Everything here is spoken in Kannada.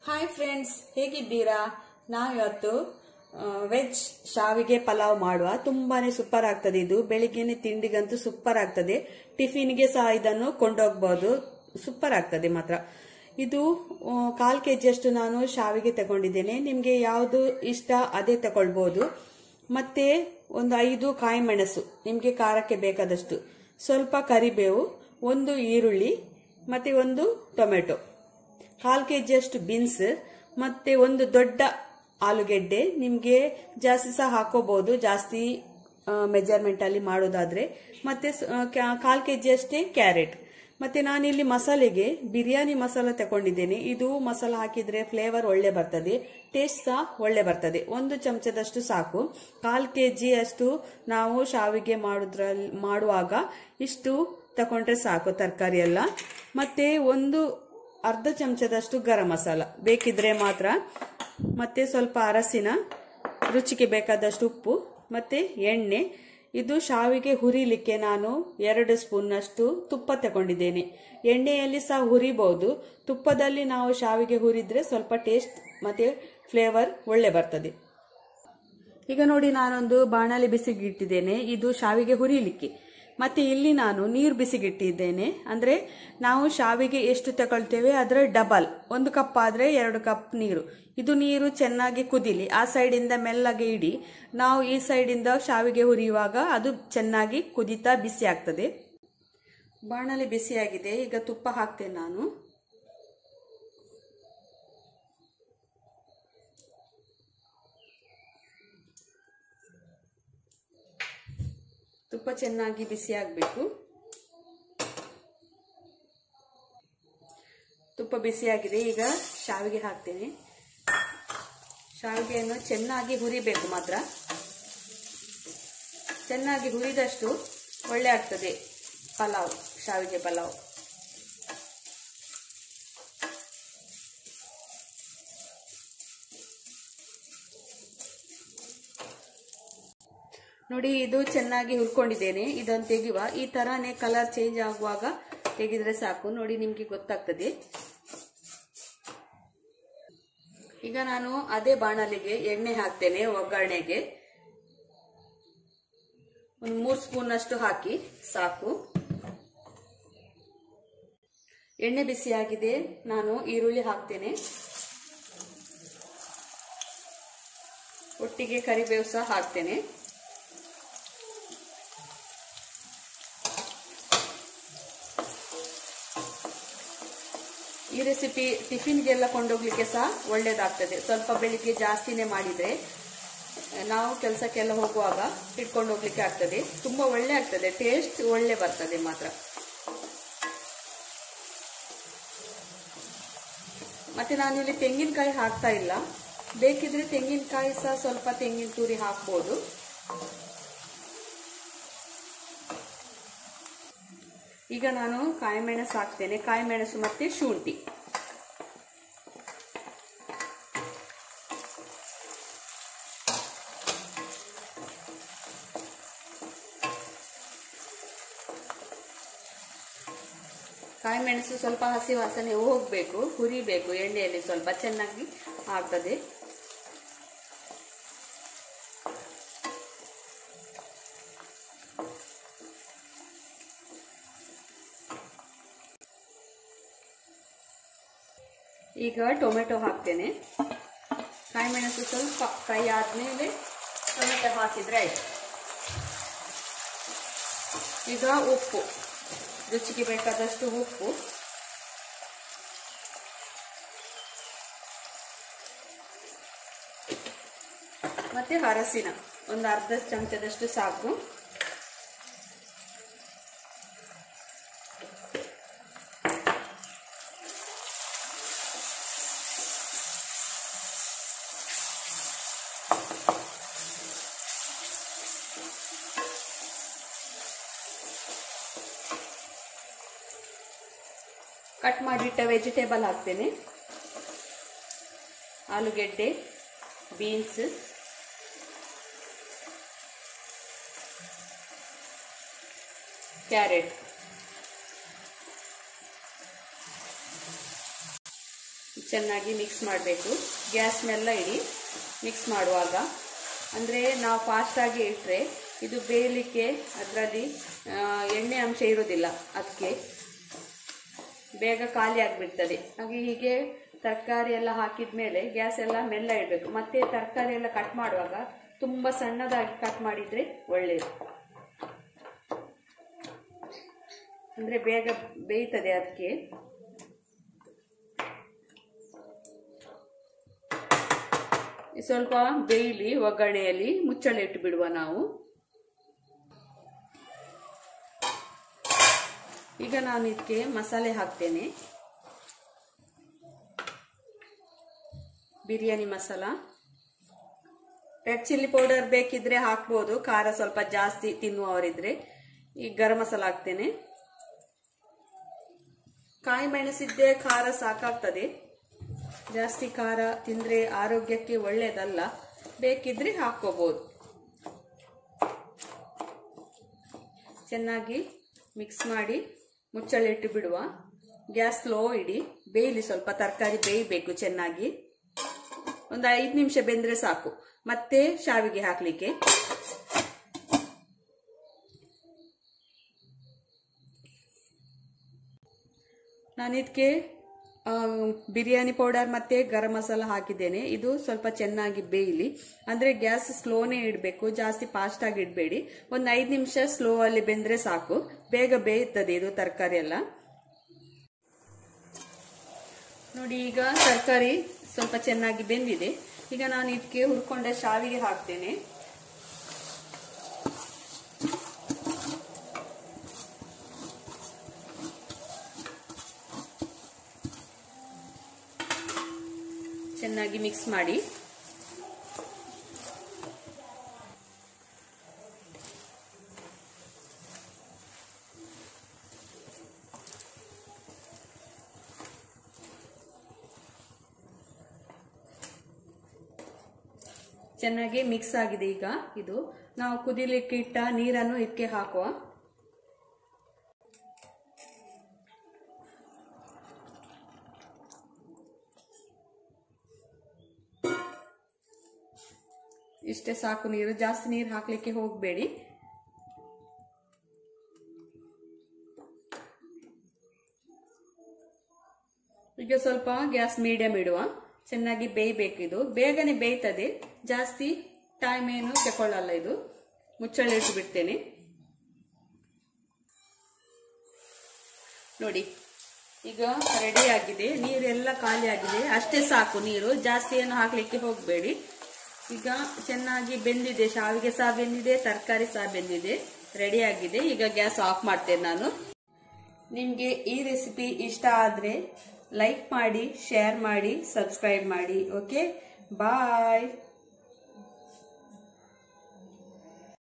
ಹಾಯ್ ಫ್ರೆಂಡ್ಸ್, ಹೇಗಿದ್ದೀರಾ? ನಾವಿವತ್ತು ವೆಜ್ ಶಾವಿಗೆ ಪಲಾವ್ ಮಾಡುವ. ತುಂಬಾನೇ ಸೂಪರ್ ಆಗ್ತದೆ. ಇದು ಬೆಳಿಗ್ಗೆನೆ ತಿಂಡಿಗಂತೂ ಸೂಪರ್ ಆಗ್ತದೆ. ಟಿಫಿನ್ಗೆ ಸಹ ಇದನ್ನು ಕೊಂಡೋಗಬಹುದು. ಸೂಪರ್ ಆಗ್ತದೆ ಮಾತ್ರ. ಇದು 1/4 kg ಅಷ್ಟು ನಾನು ಶಾವಿಗೆ ತಗೊಂಡಿದ್ದೇನೆ. ನಿಮ್ಗೆ ಯಾವುದು ಇಷ್ಟ ಅದೇ ತಗೊಳ್ಬಹುದು. ಮತ್ತೆ ಒಂದು 5 ಕಾಯಿ ಮೆಣಸು, ನಿಮ್ಗೆ ಖಾರಕ್ಕೆ ಬೇಕಾದಷ್ಟು, ಸ್ವಲ್ಪ ಕರಿಬೇವು, 1 ಈರುಳ್ಳಿ, ಮತ್ತೆ 1 ಟೊಮೆಟೊ, 1/4 kg ಅಷ್ಟು ಬೀನ್ಸ್, ಮತ್ತೆ 1 ದೊಡ್ಡ ಆಲೂಗೆಡ್ಡೆ. ನಿಮ್ಗೆ ಜಾಸ್ತಿ ಸಹ ಹಾಕೋಬಹುದು, ಜಾಸ್ತಿ ಮೆಜರ್ಮೆಂಟ್ ಅಲ್ಲಿ ಮಾಡೋದಾದ್ರೆ. ಮತ್ತೆ 1/4 kg ಅಷ್ಟೇ ಕ್ಯಾರೆಟ್. ಮತ್ತೆ ನಾನಿಲ್ಲಿ ಮಸಾಲೆಗೆ ಬಿರಿಯಾನಿ ಮಸಾಲ ತಗೊಂಡಿದ್ದೇನೆ. ಇದು ಮಸಾಲ ಹಾಕಿದ್ರೆ ಫ್ಲೇವರ್ ಒಳ್ಳೆ ಬರ್ತದೆ, ಟೇಸ್ಟ್ ಸಹ ಒಳ್ಳೆ ಬರ್ತದೆ. 1 ಚಮಚದಷ್ಟು ಸಾಕು. 1/4 kg ಅಷ್ಟು ನಾವು ಶಾವಿಗೆ ಮಾಡುವಾಗ ಇಷ್ಟು ತಗೊಂಡ್ರೆ ಸಾಕು, ತರಕಾರಿ ಎಲ್ಲ. ಮತ್ತೆ 1 ಅರ್ಧ ಚಮಚದಷ್ಟು ಗರಂ ಮಸಾಲ ಬೇಕಿದ್ರೆ ಮಾತ್ರ. ಮತ್ತೆ ಸ್ವಲ್ಪ ಅರಸಿನ, ರುಚಿಗೆ ಬೇಕಾದಷ್ಟು ಉಪ್ಪು, ಮತ್ತೆ ಎಣ್ಣೆ. ಇದು ಶಾವಿಗೆ ಹುರಿಲಿಕ್ಕೆ ನಾನು 2 ಸ್ಪೂನ್ನಷ್ಟು ತುಪ್ಪ ತಗೊಂಡಿದ್ದೇನೆ. ಎಣ್ಣೆಯಲ್ಲಿ ಸಹ ಹುರಿಬಹುದು, ತುಪ್ಪದಲ್ಲಿ ನಾವು ಶಾವಿಗೆ ಹುರಿದ್ರೆ ಸ್ವಲ್ಪ ಟೇಸ್ಟ್ ಮತ್ತೆ ಫ್ಲೇವರ್ ಒಳ್ಳೆ ಬರ್ತದೆ. ಈಗ ನೋಡಿ, ನಾನೊಂದು ಬಾಣಲೆ ಬಿಸಿಗೆ ಇಟ್ಟಿದ್ದೇನೆ, ಇದು ಶಾವಿಗೆ ಹುರಿಲಿಕ್ಕೆ. ಮತ್ತೆ ಇಲ್ಲಿ ನಾನು ನೀರು ಬಿಸಿಗಿಟ್ಟಿದ್ದೇನೆ. ಅಂದ್ರೆ ನಾವು ಶಾವಿಗೆ ಎಷ್ಟು ತಗೊಳ್ತೇವೆ ಅದರ ಡಬಲ್, 1 ಕಪ್ ಆದ್ರೆ 2 ಕಪ್ ನೀರು. ಇದು ನೀರು ಚೆನ್ನಾಗಿ ಕುದಿಲಿ. ಆ ಸೈಡ್ ಇಂದ ಮೆಲ್ಲಗೆ ಇಡಿ. ನಾವು ಈ ಸೈಡ್ ಇಂದ ಶಾವಿಗೆ ಹುರಿಯುವಾಗ ಅದು ಚೆನ್ನಾಗಿ ಕುದಿತಾ ಬಿಸಿ ಆಗ್ತದೆ. ಬಾಣಲೆ ಬಿಸಿಯಾಗಿದೆ. ಈಗ ತುಪ್ಪ ಹಾಕ್ತೇನೆ ನಾನು. ತುಪ್ಪ ಚೆನ್ನಾಗಿ ಬಿಸಿ ಆಗಬೇಕು. ತುಪ್ಪ ಬಿಸಿಯಾಗಿದೆ. ಈಗ ಶಾವಿಗೆ ಹಾಕ್ತೇನೆ. ಶಾವಿಗೆಯನ್ನು ಚೆನ್ನಾಗಿ ಹುರಿಬೇಕು ಮಾತ್ರ. ಚೆನ್ನಾಗಿ ಹುರಿದಷ್ಟು ಒಳ್ಳೆ ಆಗ್ತದೆ ಪಲಾವ್, ಶಾವಿಗೆ ಪಲಾವ್. ನೋಡಿ, ಇದು ಚೆನ್ನಾಗಿ ಹುರ್ಕೊಂಡಿದ್ದೇನೆ. ಇದನ್ನು ತೆಗೆಯುವ. ಈ ತರಾನೇ ಕಲರ್ ಚೇಂಜ್ ಆಗುವಾಗ ತೆಗೆದ್ರೆ ಸಾಕು. ನೋಡಿ, ನಿಮ್ಗೆ ಗೊತ್ತಾಗ್ತದೆ. ಈಗ ನಾನು ಅದೇ ಬಾಣಲಿಗೆ ಎಣ್ಣೆ ಹಾಕ್ತೇನೆ. ಒಗ್ಗರಣೆಗೆ 3 ಸ್ಪೂನ್ ಅಷ್ಟು ಹಾಕಿ ಸಾಕು. ಎಣ್ಣೆ ಬಿಸಿಯಾಗಿದೆ. ನಾನು ಈರುಳ್ಳಿ ಹಾಕ್ತೇನೆ. ಒಟ್ಟಿಗೆ ಕರಿಬೇವು ಸಹ ಹಾಕ್ತೇನೆ. ಈ ರೆಸಿಪಿ ಟಿಫಿನ್ಗೆಲ್ಲ ಕೊಂಡೋಗ್ಲಿಕ್ಕೆ ಸಹ ಒಳ್ಳೇದಾಗ್ತದೆ. ಸ್ವಲ್ಪ ಬೆಳಿಗ್ಗೆ ಜಾಸ್ತಿನೇ ಮಾಡಿದ್ರೆ ನಾವು ಕೆಲಸಕ್ಕೆಲ್ಲ ಹೋಗುವಾಗ ಇಟ್ಕೊಂಡು ಹೋಗ್ಲಿಕ್ಕೆ ಆಗ್ತದೆ. ತುಂಬಾ ಒಳ್ಳೆ ಆಗ್ತದೆ, ಟೇಸ್ಟ್ ಒಳ್ಳೆ ಬರ್ತದೆ ಮಾತ್ರ. ಮತ್ತೆ ನಾನಿಲ್ಲಿ ತೆಂಗಿನಕಾಯಿ ಹಾಕ್ತಾ ಇಲ್ಲ. ಬೇಕಿದ್ರೆ ತೆಂಗಿನಕಾಯಿ ಸಹ ಸ್ವಲ್ಪ ತೆಂಗಿನ ತುರಿ ಹಾಕ್ಬೋದು. ಈಗ ನಾನು ಕಾಯಿ ಮೆಣಸು ಹಾಕ್ತೇನೆ. ಕಾಯಿ ಮೆಣಸು ಮತ್ತೆ ಶುಂಠಿ. ಕಾಯಿ ಮೆಣಸು ಸ್ವಲ್ಪ ಹಸಿ ವಾಸನೆ ಹೋಗ್ಬೇಕು, ಹುರಿಬೇಕು ಎಣ್ಣೆಯಲ್ಲಿ, ಸ್ವಲ್ಪ ಚೆನ್ನಾಗಿ ಆಗ್ತದೆ. ಈಗ ಟೊಮೆಟೊ ಹಾಕ್ತೇನೆ. ಕಾಯಿ ಮೆಣಸು ಸ್ವಲ್ಪ ಫ್ರೈ ಆದ್ಮೇಲೆ ಟೊಮೆಟೊ ಹಾಕಿದ್ರೆ ಆಯ್ತು. ಈಗ ಉಪ್ಪು, ರುಚಿಗೆ ಬೇಕಾದಷ್ಟು ಉಪ್ಪು, ಮತ್ತೆ ಅರಸಿನ 1 ಅರ್ಧ ಚಮಚದಷ್ಟು ಸಾಕು. ಕಟ್ ಮಾಡಿಟ್ಟ ವೆಜಿಟೇಬಲ್ ಹಾಕ್ತೇನೆ. ಆಲೂಗೆಡ್ಡೆ, ಬೀನ್ಸ್, ಕ್ಯಾರೆಟ್, ಚೆನ್ನಾಗಿ ಮಿಕ್ಸ್ ಮಾಡಬೇಕು. ಗ್ಯಾಸ್ ಮೇಲೆಲ್ಲ ಇಡಿ ಮಿಕ್ಸ್ ಮಾಡುವಾಗ. ಅಂದರೆ ನಾವು ಫಾಸ್ಟಾಗಿ ಇಟ್ಟರೆ ಇದು ಬೇಯಲಿಕ್ಕೆ ಅದರಲ್ಲಿ ಎಣ್ಣೆ ಅಂಶ ಇರೋದಿಲ್ಲ, ಅದಕ್ಕೆ ಬೇಗ ಖಾಲಿ ಆಗಿಬಿಡ್ತದೆ. ಹಾಗೆ ಹೀಗೆ ತರಕಾರಿ ಎಲ್ಲ ಹಾಕಿದ ಮೇಲೆ ಗ್ಯಾಸ್ ಎಲ್ಲ ಮೆಲ್ಲ ಇಡಬೇಕು. ಮತ್ತೆ ತರಕಾರಿ ಎಲ್ಲ ಕಟ್ ಮಾಡುವಾಗ ತುಂಬ ಸಣ್ಣದಾಗಿ ಕಟ್ ಮಾಡಿದರೆ ಒಳ್ಳೆಯದು, ಅಂದರೆ ಬೇಗ ಬೇಯ್ತದೆ. ಅದಕ್ಕೆ ಸ್ವಲ್ಪ ಬೇಯಲಿ, ಒಗ್ಗರಣೆಯಲ್ಲಿ ಮುಚ್ಚಳ ಇಟ್ಟು ಬಿಡುವ ನಾವು. ಈಗ ನಾನು ಇದಕ್ಕೆ ಮಸಾಲೆ ಹಾಕ್ತೇನೆ. Biryani masala, red chilli powder ಬೇಕಿದ್ರೆ ಹಾಕ್ಬೋದು, ಖಾರ ಸ್ವಲ್ಪ ಜಾಸ್ತಿ ತಿನ್ನುವವರಿದ್ರೆ. ಈಗ ಗರಂ ಮಸಾಲ ಹಾಕ್ತೇನೆ. ಕಾಯಿ ಮೆಣಸಿದ್ದೆ ಖಾರ ಸಾಕಾಗ್ತದೆ, ಜಾಸ್ತಿ ಖಾರ ತಿಂದ್ರೆ ಆರೋಗ್ಯಕ್ಕೆ ಒಳ್ಳೆಯದಲ್ಲ, ಬೇಕಿದ್ರೆ ಹಾಕ್ಕೋಬಹುದು. ಚೆನ್ನಾಗಿ ಮಿಕ್ಸ್ ಮಾಡಿ ಮುಚ್ಚಳ ಇಟ್ಟು ಬಿಡುವ. ಗ್ಯಾಸ್ ಸ್ಲೋ ಇಡಿ, ಬೇಯಲಿ, ಸ್ವಲ್ಪ ತರಕಾರಿ ಬೇಯಬೇಕು ಚೆನ್ನಾಗಿ. ಒಂದು 5 ನಿಮಿಷ ಬೆಂದ್ರೆ ಸಾಕು. ಮತ್ತೆ ಶಾವಿಗೆ ಹಾಕ್ಲಿಕ್ಕೆ ನಾನು ಇದಕ್ಕೆ ಬಿರಿಯಾನಿ ಪೌಡರ್ ಮತ್ತೆ ಗರಂ ಮಸಾಲ ಹಾಕಿದ್ದೇನೆ. ಇದು ಸ್ವಲ್ಪ ಚೆನ್ನಾಗಿ ಬೇಯಲಿ, ಅಂದ್ರೆ ಗ್ಯಾಸ್ ಸ್ಲೋನೇ ಇಡಬೇಕು, ಜಾಸ್ತಿ ಫಾಸ್ಟ್ ಆಗಿ ಇಡಬೇಡಿ. ಒಂದು 5 ನಿಮಿಷ ಸ್ಲೋ ಅಲ್ಲಿ ಬೆಂದ್ರೆ ಸಾಕು, ಬೇಗ ಬೇಯುತ್ತದೆ ಇದು ತರಕಾರಿ ಎಲ್ಲ. ನೋಡಿ, ಈಗ ತರಕಾರಿ ಸ್ವಲ್ಪ ಚೆನ್ನಾಗಿ ಬೆಂದಿದೆ. ಈಗ ನಾನು ಇದಕ್ಕೆ ಹುರ್ಕೊಂಡ ಶಾವಿಗೆ ಹಾಕ್ತೇನೆ. ಚೆನ್ನಾಗಿ ಮಿಕ್ಸ್ ಮಾಡಿ. ಚೆನ್ನಾಗಿ ಮಿಕ್ಸ್ ಆಗಿದೆ. ಈಗ ಇದು ನಾವು ಕುದಿಲಿಕ್ಕೆ ಇಟ್ಟ ನೀರನ್ನು ಇದಕ್ಕೆ ಹಾಕುವ. ಇಷ್ಟೇ ಸಾಕು ನೀರು, ಜಾಸ್ತಿ ನೀರು ಹಾಕ್ಲಿಕ್ಕೆ ಹೋಗಬೇಡಿ. ಈಗ ಸ್ವಲ್ಪ ಗ್ಯಾಸ್ ಮೀಡಿಯಂ ಇಡುವ. ಚೆನ್ನಾಗಿ ಬೇಯಬೇಕು, ಇದು ಬೇಗನೆ ಬೇಯ್ತದೆ, ಜಾಸ್ತಿ ಟೈಮ್ ಏನು ತಗೊಳ್ಳಲ್ಲ. ಇದು ಮುಚ್ಚಳ ಇಟ್ಟು ಬಿಡ್ತೇನೆ. ನೋಡಿ, ಈಗ ರೆಡಿ ಆಗಿದೆ. ನೀರೆಲ್ಲ ಖಾಲಿ ಆಗಿದೆ, ಅಷ್ಟೇ ಸಾಕು ನೀರು, ಜಾಸ್ತಿ ಏನು ಹಾಕ್ಲಿಕ್ಕೆ ಹೋಗಬೇಡಿ. ಈಗ ಚೆನ್ನಾಗಿ ಬೆಂದಿದೆ, ಶಾವಿಗೆ ಸಹ ಬೆಂದಿದೆ, ತರಕಾರಿ ಸಹ ಬೆಂದಿದೆ, ರೆಡಿ ಆಗಿದೆ. ಈಗ ಗ್ಯಾಸ್ ಆಫ್ ಮಾಡ್ತೇನೆ ನಾನು. ನಿಮಗೆ ಈ ರೆಸಿಪಿ ಇಷ್ಟ ಆದ್ರೆ ಲೈಕ್ ಮಾಡಿ, ಶೇರ್ ಮಾಡಿ, ಸಬ್ಸ್ಕ್ರೈಬ್ ಮಾಡಿ. ಓಕೆ, ಬಾಯ್.